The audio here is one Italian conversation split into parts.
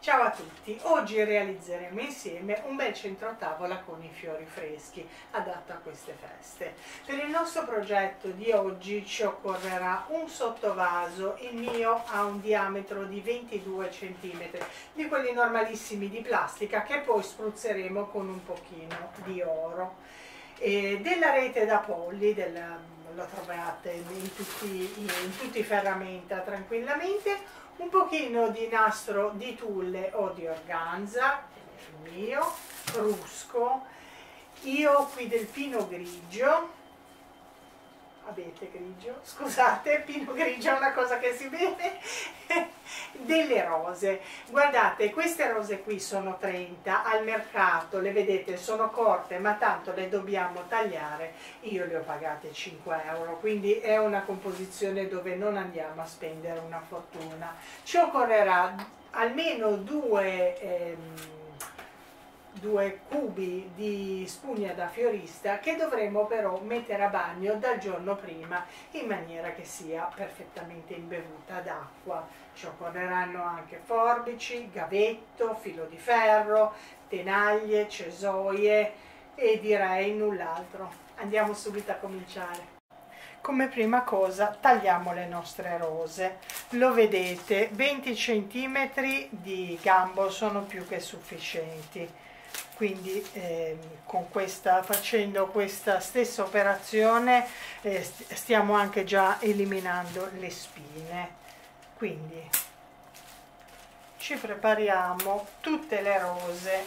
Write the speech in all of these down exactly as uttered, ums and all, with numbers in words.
Ciao a tutti, oggi realizzeremo insieme un bel centrotavola con i fiori freschi adatto a queste feste. Per il nostro progetto di oggi ci occorrerà un sottovaso, il mio ha un diametro di ventidue centimetri, di quelli normalissimi di plastica che poi spruzzeremo con un pochino di oro. E della rete da polli, della, lo trovate in tutti, in tutti i ferramenta tranquillamente, un pochino di nastro di tulle o di organza, il mio, rusco, io qui del pino grigio, avete grigio? Scusate, pino grigio è una cosa che si vede, delle rose. Guardate, queste rose qui sono trenta, al mercato le vedete sono corte, ma tanto le dobbiamo tagliare, io le ho pagate cinque euro, quindi è una composizione dove non andiamo a spendere una fortuna. Ci occorrerà almeno due ehm, due cubi di spugna da fiorista che dovremo però mettere a bagno dal giorno prima in maniera che sia perfettamente imbevuta d'acqua. Ci occorreranno anche forbici, gavetto, filo di ferro, tenaglie, cesoie e direi null'altro. Andiamo subito a cominciare. Come prima cosa tagliamo le nostre rose, lo vedete, venti centimetri di gambo sono più che sufficienti. Quindi eh, con questa, facendo questa stessa operazione eh, stiamo anche già eliminando le spine. Quindi ci prepariamo tutte le rose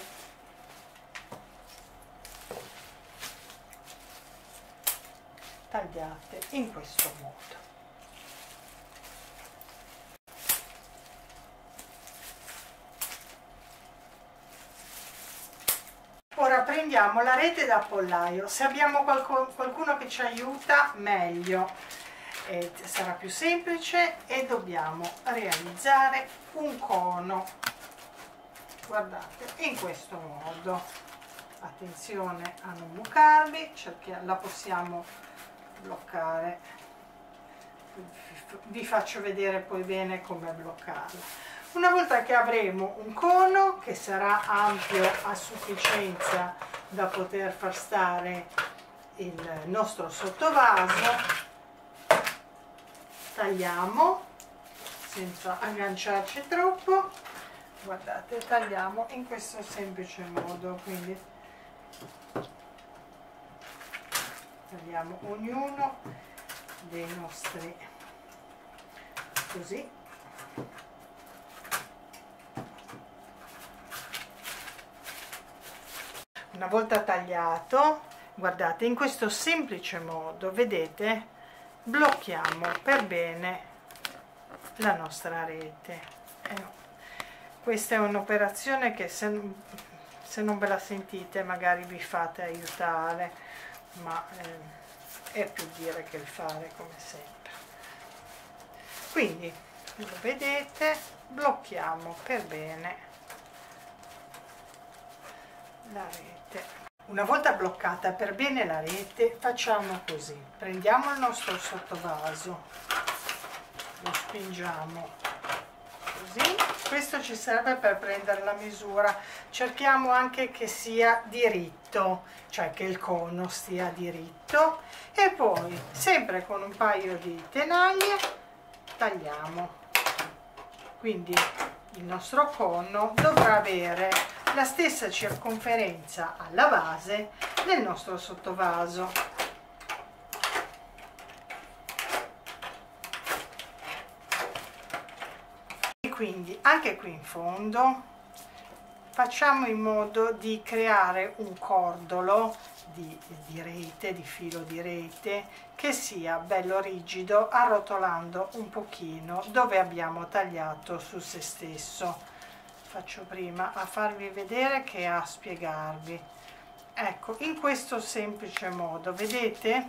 tagliate in questo modo. Ora prendiamo la rete da pollaio, se abbiamo qualcuno che ci aiuta meglio, eh, sarà più semplice, e dobbiamo realizzare un cono, guardate, in questo modo. Attenzione a non bucarvi, la possiamo bloccare, vi faccio vedere poi bene come bloccarla. Una volta che avremo un cono che sarà ampio a sufficienza da poter far stare il nostro sottovaso, tagliamo senza agganciarci troppo, guardate, tagliamo in questo semplice modo, quindi tagliamo ognuno dei nostri così. Una volta tagliato, guardate, in questo semplice modo, vedete, blocchiamo per bene la nostra rete. Eh, questa è un'operazione che se, se non ve la sentite magari vi fate aiutare, ma eh, è più dire che il fare, come sempre. Quindi, lo vedete, blocchiamo per bene la rete. Una volta bloccata per bene la rete, facciamo così: prendiamo il nostro sottovaso, lo spingiamo così, questo ci serve per prendere la misura, cerchiamo anche che sia diritto, cioè che il cono stia diritto, e poi sempre con un paio di tenaglie tagliamo. Quindi il nostro cono dovrà avere la stessa circonferenza alla base del nostro sottovaso. E quindi anche qui in fondo facciamo in modo di creare un cordolo di, di rete, di filo di rete, che sia bello rigido, arrotolando un pochino dove abbiamo tagliato su se stesso. Faccio prima a farvi vedere che a spiegarvi. Ecco, in questo semplice modo, vedete?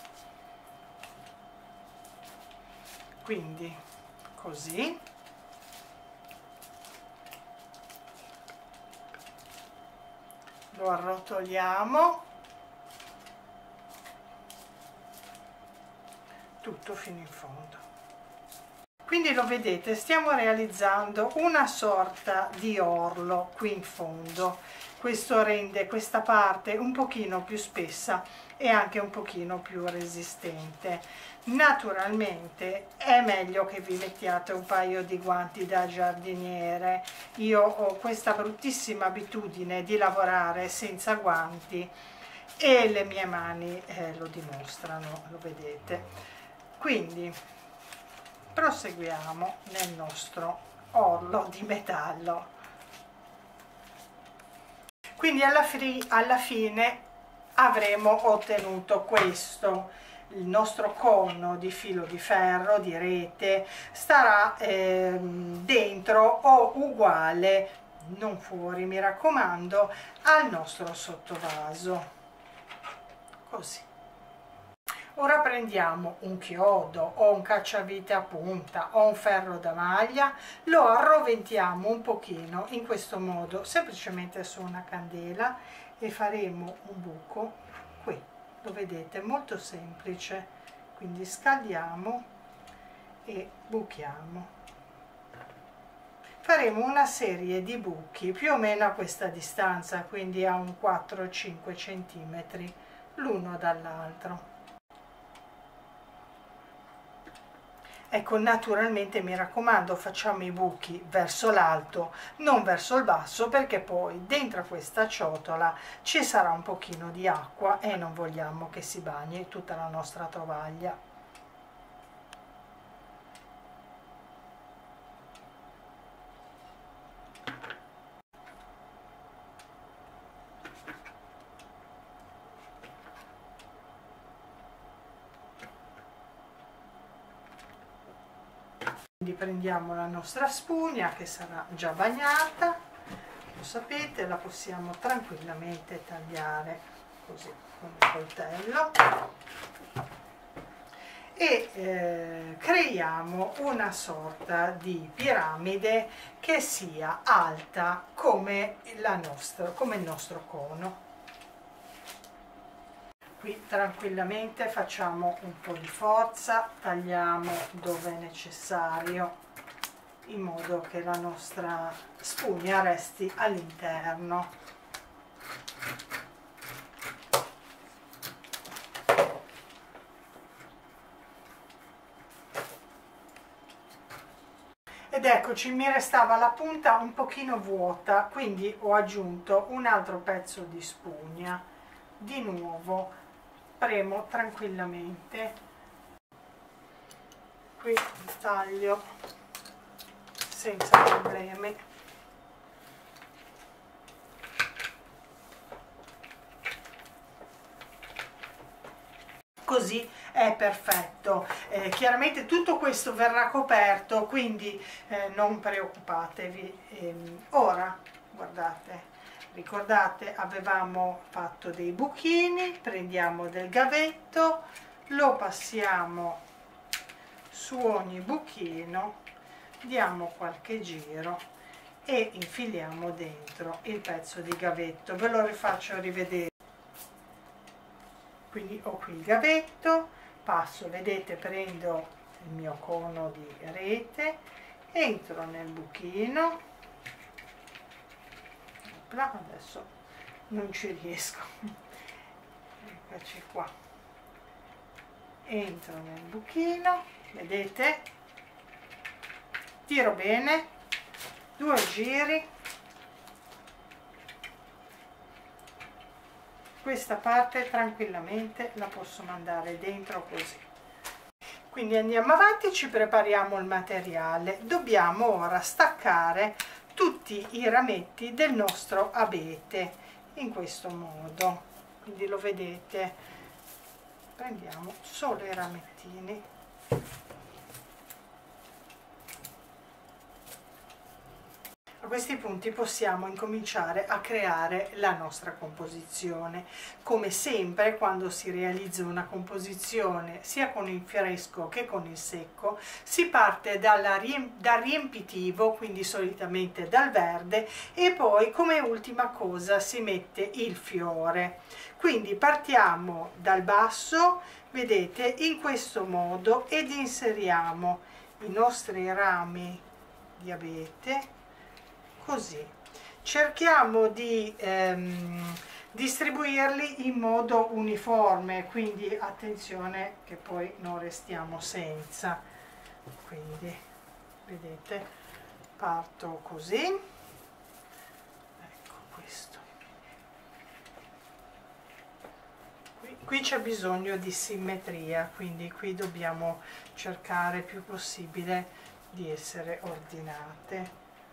Quindi così. Lo arrotoliamo tutto fino in fondo. Quindi lo vedete, stiamo realizzando una sorta di orlo qui in fondo. Questo rende questa parte un pochino più spessa e anche un pochino più resistente. Naturalmente è meglio che vi mettiate un paio di guanti da giardiniere. Io ho questa bruttissima abitudine di lavorare senza guanti e le mie mani eh, lo dimostrano, lo vedete. Quindi proseguiamo nel nostro orlo di metallo. Quindi alla, fi alla fine avremo ottenuto questo. Il nostro cono di filo di ferro, di rete, starà eh, dentro o uguale, non fuori mi raccomando, al nostro sottovaso. Così. Ora prendiamo un chiodo o un cacciavite a punta o un ferro da maglia, lo arroventiamo un pochino in questo modo, semplicemente su una candela, e faremo un buco qui, lo vedete, molto semplice. Quindi scaldiamo e buchiamo. Faremo una serie di buchi più o meno a questa distanza, quindi a un quattro cinque centimetri l'uno dall'altro. Ecco, naturalmente mi raccomando, facciamo i buchi verso l'alto, non verso il basso, perché poi dentro questa ciotola ci sarà un pochino di acqua e non vogliamo che si bagni tutta la nostra tovaglia. Quindi prendiamo la nostra spugna che sarà già bagnata, lo sapete, la possiamo tranquillamente tagliare così con il coltello e eh, creiamo una sorta di piramide che sia alta come, la nostra, come il nostro cono. Qui tranquillamente facciamo un po' di forza, tagliamo dove è necessario in modo che la nostra spugna resti all'interno. Ed eccoci, mi restava la punta un pochino vuota, quindi ho aggiunto un altro pezzo di spugna. Di nuovo premo tranquillamente, qui taglio senza problemi. Così è perfetto. Eh, chiaramente tutto questo verrà coperto, quindi eh, non preoccupatevi. Ehm, ora guardate, ricordate, avevamo fatto dei buchini, prendiamo del gavetto, lo passiamo su ogni buchino, diamo qualche giro e infiliamo dentro il pezzo di gavetto. Ve lo rifaccio rivedere. Quindi ho qui il gavetto, passo, vedete, prendo il mio cono di rete, entro nel buchino. Adesso non ci riesco, eccoci qua, entro nel buchino, vedete, tiro bene, due giri, questa parte tranquillamente la posso mandare dentro così. Quindi andiamo avanti, ci prepariamo il materiale, dobbiamo ora staccare tutti i rametti del nostro abete in questo modo, quindi lo vedete, prendiamo solo i ramettini. A questi punti possiamo incominciare a creare la nostra composizione. Come sempre, quando si realizza una composizione sia con il fresco che con il secco, si parte dalla riemp- dal riempitivo, quindi solitamente dal verde, e poi come ultima cosa si mette il fiore. Quindi partiamo dal basso, vedete, in questo modo, ed inseriamo i nostri rami di abete, così. Cerchiamo di ehm, distribuirli in modo uniforme, quindi attenzione che poi non restiamo senza. Quindi vedete, parto così, ecco questo. Qui, qui c'è bisogno di simmetria, quindi qui dobbiamo cercare più possibile di essere ordinate.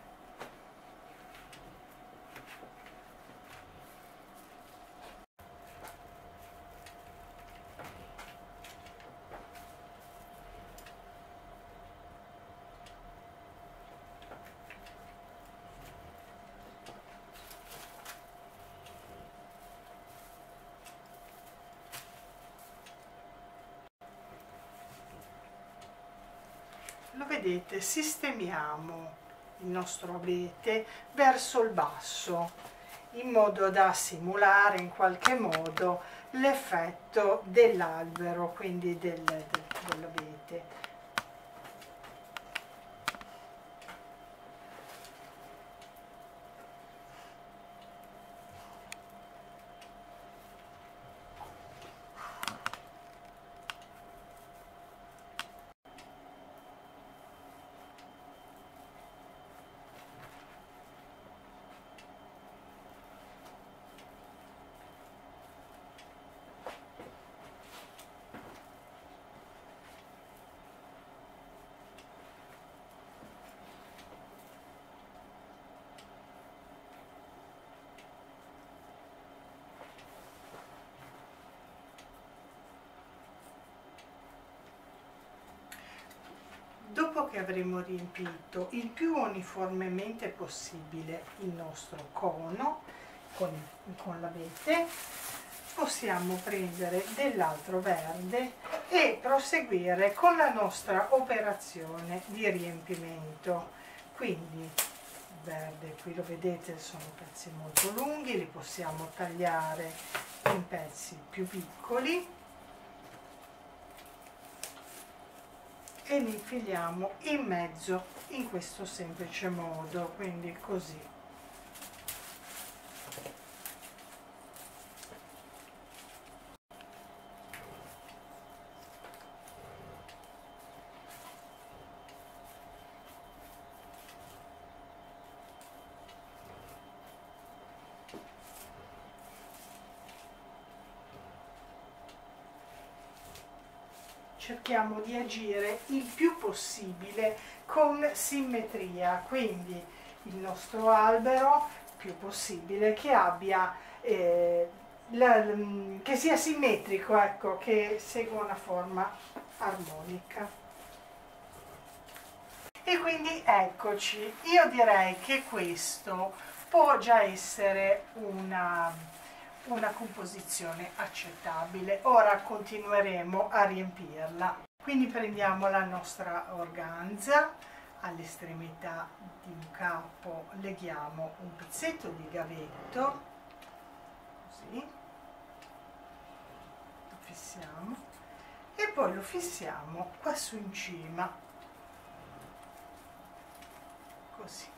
Lo vedete, sistemiamo il nostro abete verso il basso in modo da simulare in qualche modo l'effetto dell'albero, quindi del, del, dell'abete. Dopo che avremo riempito il più uniformemente possibile il nostro cono con, con l'abete, possiamo prendere dell'altro verde e proseguire con la nostra operazione di riempimento. Quindi il verde, qui lo vedete, sono pezzi molto lunghi, li possiamo tagliare in pezzi più piccoli e li infiliamo in mezzo in questo semplice modo, quindi così. Cerchiamo di agire il più possibile con simmetria, quindi il nostro albero più possibile che abbia eh, la, che sia simmetrico, ecco, che segua una forma armonica. E quindi eccoci, io direi che questo può già essere una una composizione accettabile. Ora continueremo a riempirla. Quindi prendiamo la nostra organza, all'estremità di un capo leghiamo un pezzetto di gavetto, così, lo fissiamo e poi lo fissiamo qua su in cima, così.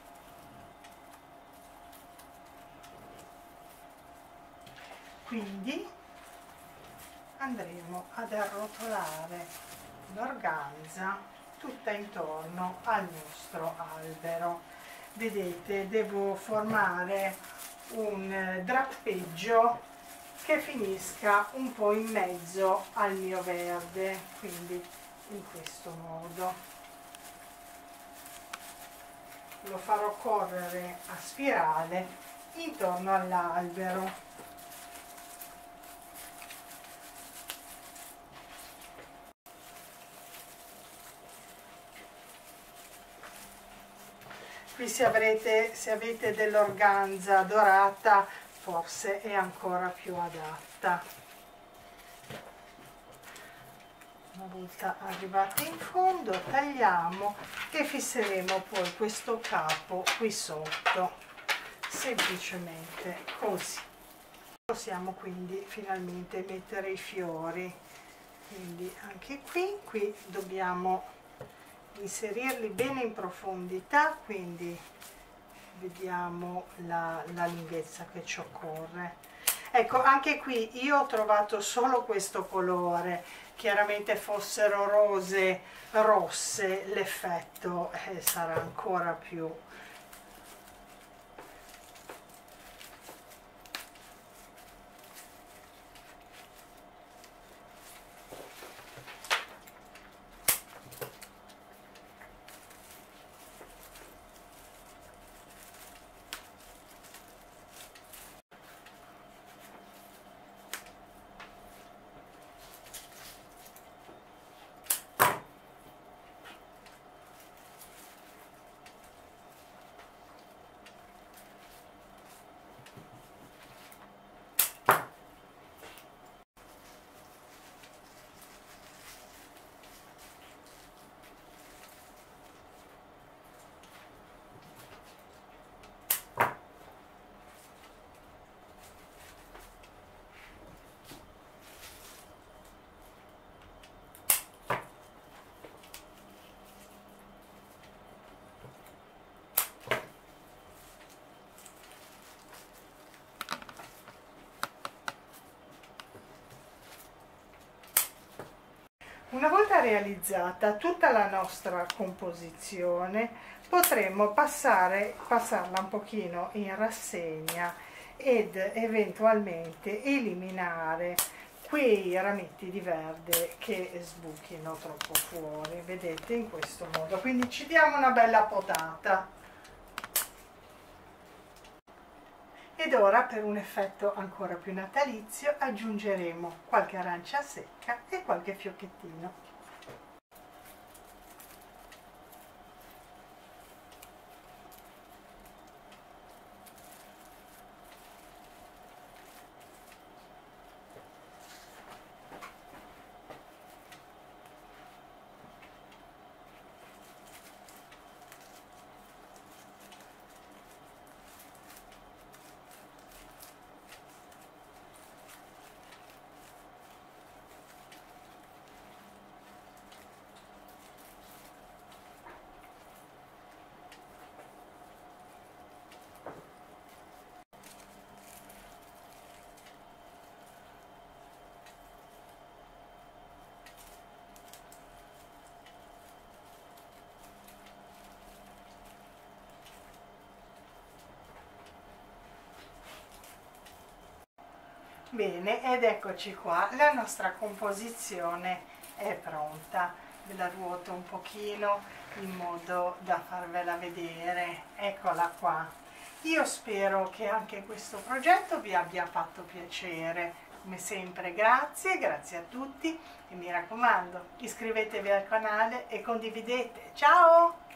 Quindi andremo ad arrotolare l'organza tutta intorno al nostro albero. Vedete, devo formare un drappeggio che finisca un po' in mezzo al mio verde, quindi in questo modo. Lo farò correre a spirale intorno all'albero. Qui se, avrete, se avete dell'organza dorata forse è ancora più adatta. Una volta arrivati in fondo tagliamo e fisseremo poi questo capo qui sotto, semplicemente così. Possiamo quindi finalmente mettere i fiori, quindi anche qui, qui dobbiamo inserirli bene in profondità, quindi vediamo la, la lunghezza che ci occorre. Ecco, anche qui io ho trovato solo questo colore, chiaramente fossero rose rosse l'effetto eh, sarà ancora più. Una volta realizzata tutta la nostra composizione, potremmo passare, passarla un pochino in rassegna ed eventualmente eliminare quei rametti di verde che sbuchino troppo fuori, vedete, in questo modo. Quindi ci diamo una bella potata. Ed ora, per un effetto ancora più natalizio, aggiungeremo qualche arancia secca e qualche fiocchettino. Bene, ed eccoci qua, la nostra composizione è pronta. Ve la ruoto un pochino in modo da farvela vedere. Eccola qua. Io spero che anche questo progetto vi abbia fatto piacere. Come sempre grazie, grazie a tutti e mi raccomando, iscrivetevi al canale e condividete. Ciao!